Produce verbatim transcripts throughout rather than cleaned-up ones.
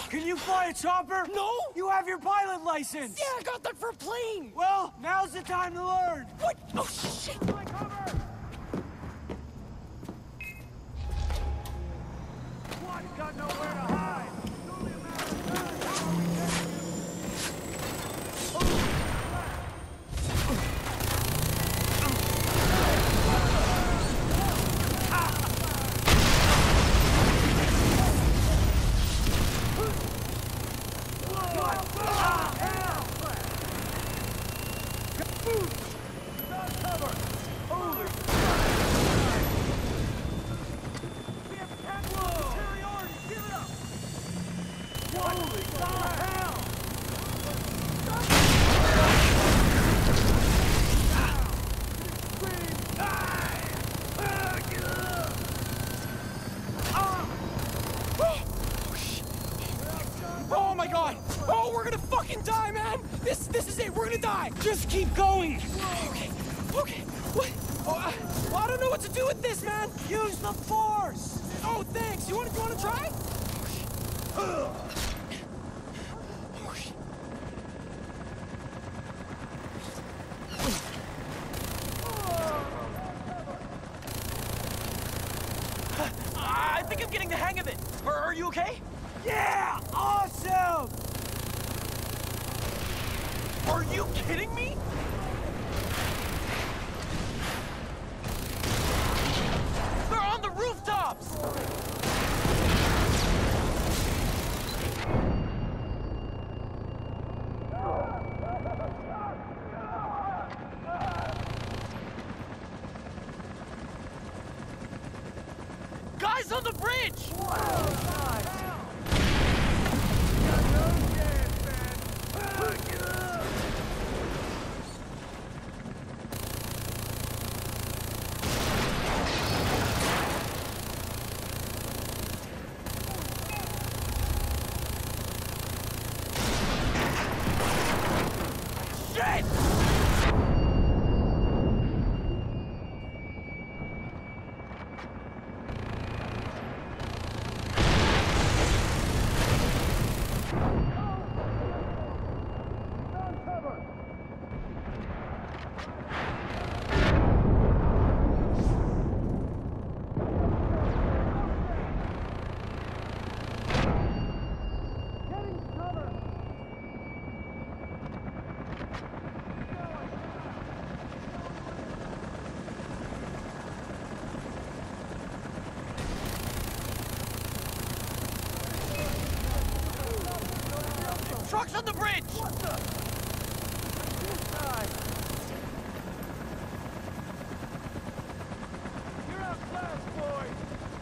Can you fly a chopper? No! You have your pilot license! Yeah, I got that for a plane! Well, now's the time to learn! What? Oh, shit! My cover! Squad's got nowhere to hide! It's only a matter of time before we get you! Oh my god! Oh, we're gonna fucking die, man! This this is it, we're gonna die! Just keep going! Okay, okay, what? Oh, I, well, I don't know what to do with this, man! Use the force! Oh, thanks! You wanna, you wanna try? Oh, shit. I think I'm getting the hang of it. Are, are you okay? Yeah! Awesome! Are you kidding me? They're on the rooftops! Guys on the bridge! Shit! Trucks on the bridge! What the? This side! You're outclassed, boys!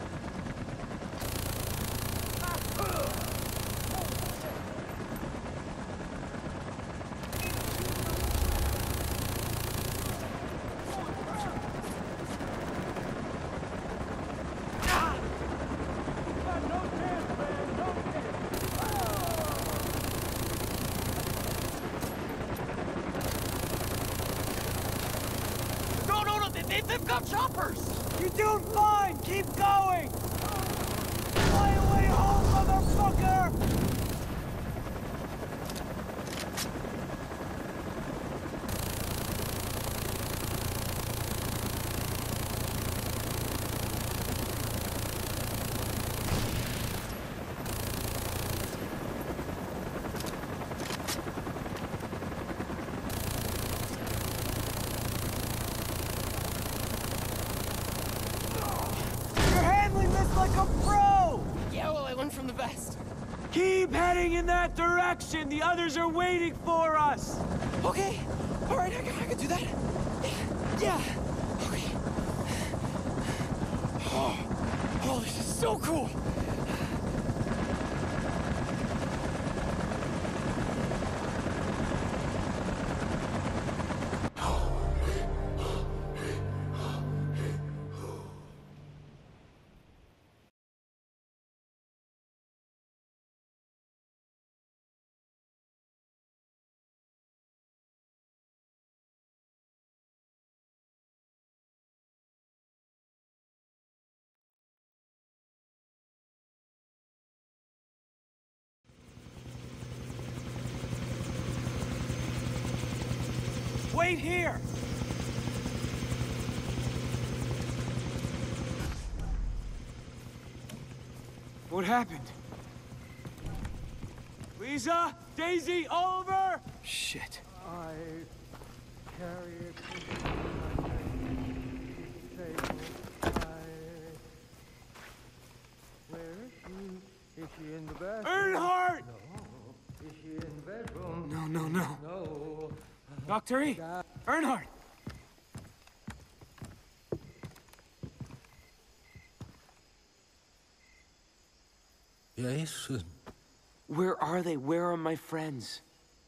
No, no, no, they, they, they've got choppers! You're doing fine! Keep going! Fly away home, motherfucker! You're handling this like a pro! Yeah, well, I learned from the best. Keep heading in that direction! The others are waiting for us! Okay, all right, I, can- I can do that. Yeah, okay. Oh, oh, this is so cool. Wait here! What happened? Lisa? Daisy? Oliver? Shit. I carry it to the table. I... Where is she? Is she in the bathroom? Earnhardt! No. Is she in the bedroom? No, no, no. No. Doctor E! Earnhardt! Jason. Where are they? Where are my friends?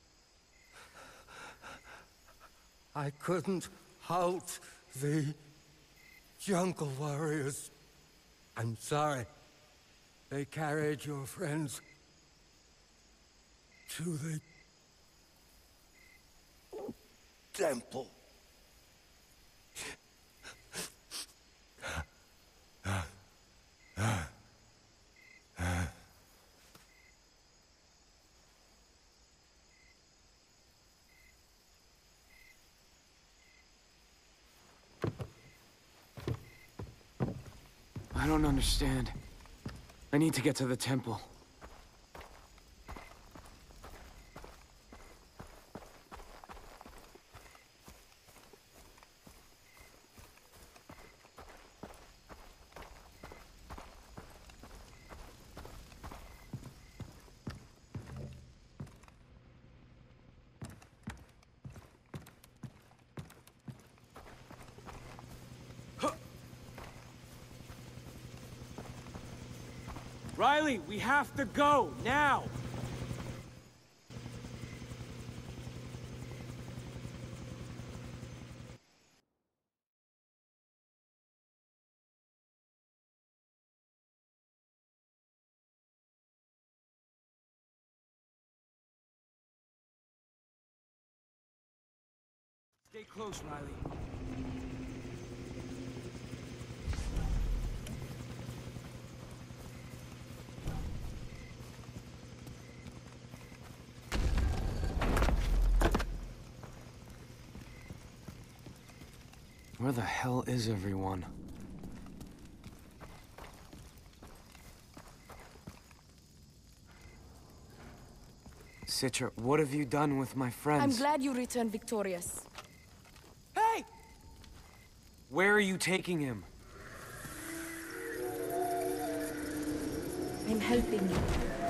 I couldn't halt the jungle warriors. I'm sorry. They carried your friends to the temple. I don't understand. I need to get to the temple. Riley, we have to go, now! Stay close, Riley. Where the hell is everyone? Citra, what have you done with my friends? I'm glad you returned victorious. Hey! Where are you taking him? I'm helping you.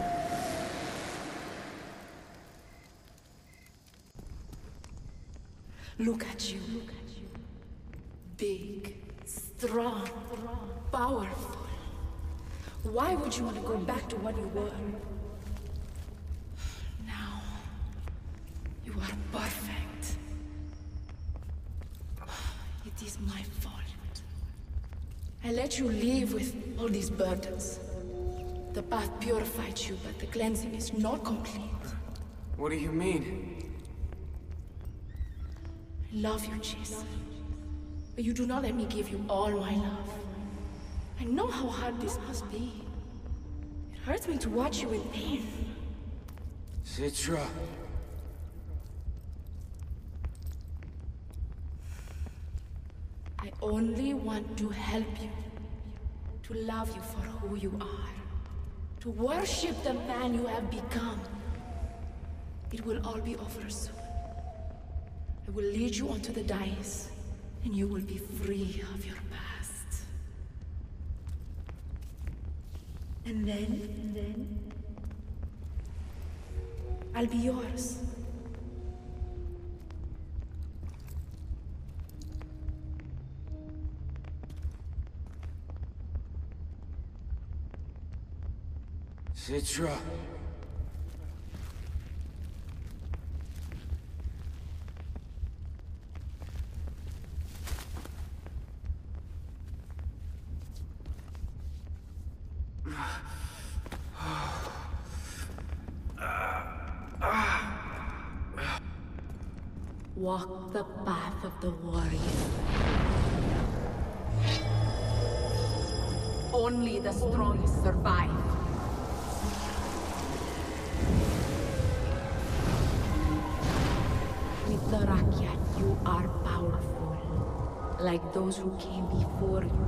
Look at you. Look at you. Big, strong, powerful. Why would you want to go back to what you were? Now, you are perfect. It is my fault. I let you live with all these burdens. The path purified you, but the cleansing is not complete. What do you mean? I love you, Jason. But you do not let me give you all my love. I know how hard this must be. It hurts me to watch you in pain. Citra. I only want to help you. To love you for who you are. To worship the man you have become. It will all be over soon. I will lead you onto the dais. And you will be free of your past. And then, and then, I'll be yours. Citra. Walk the path of the warrior. Only the strongest survive. With the Rakyat, you are powerful, like those who came before you.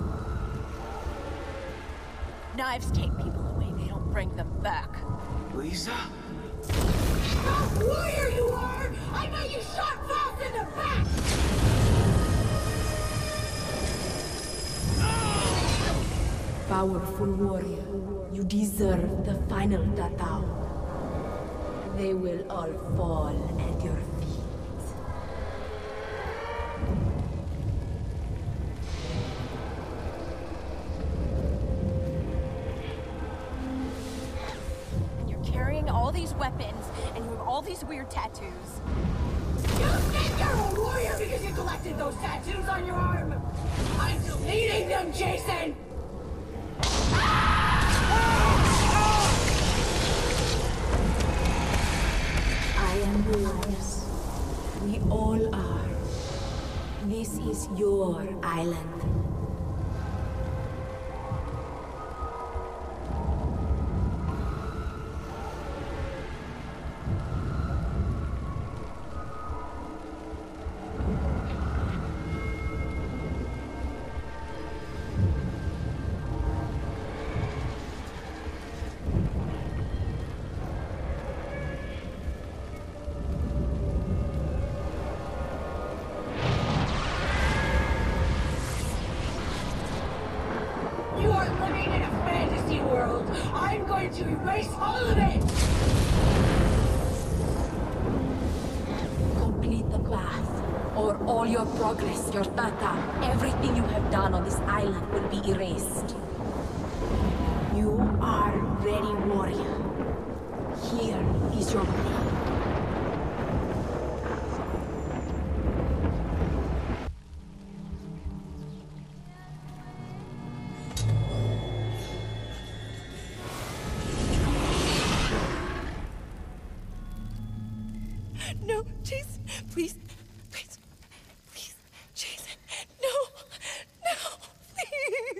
Knives take people away, they don't bring them back. Lisa? How warrior you are! I know you shot Falk in the back! Powerful warrior, you deserve the final Tatao. They will all fall at your feet. You're carrying all these weapons, and you have all these weird tattoos. You think you're a warrior because you collected those tattoos on your arm? I'm deleting them, Jason! I am yours. We all are. This is your island. You are living in a fantasy world! I'm going to erase all of it! Complete the path, or all your progress, your tata, everything you have done on this island will be erased. You are ready, warrior. Here is your blade. No, Jason, please, please, please, Jason, no, no, please.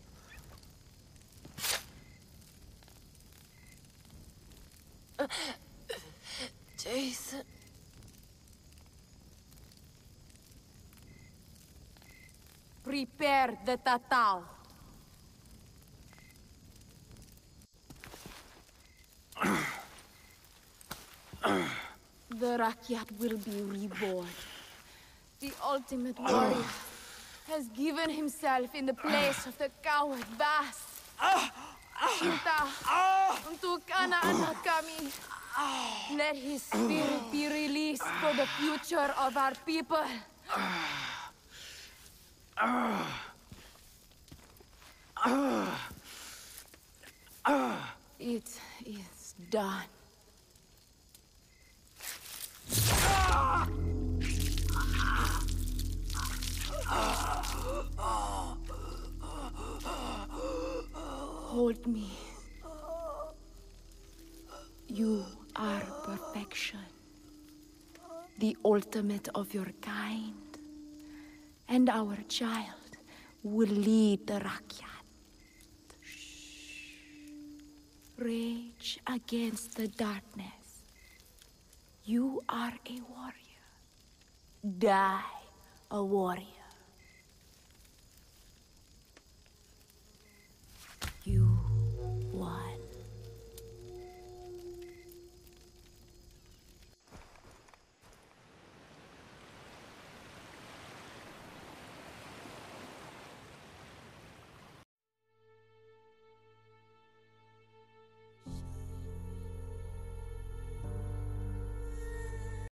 Jason. Prepare the Tatao. The Rakyat will be reborn. The ultimate warrior has given himself in the place of the coward Bas. Cinta untuk anak-anak kami. Let his spirit be released for the future of our people. It is done. Hold me. You are perfection, the ultimate of your kind, and our child will lead the Rakyat. Shh. Rage against the darkness. You are a warrior. Die a warrior.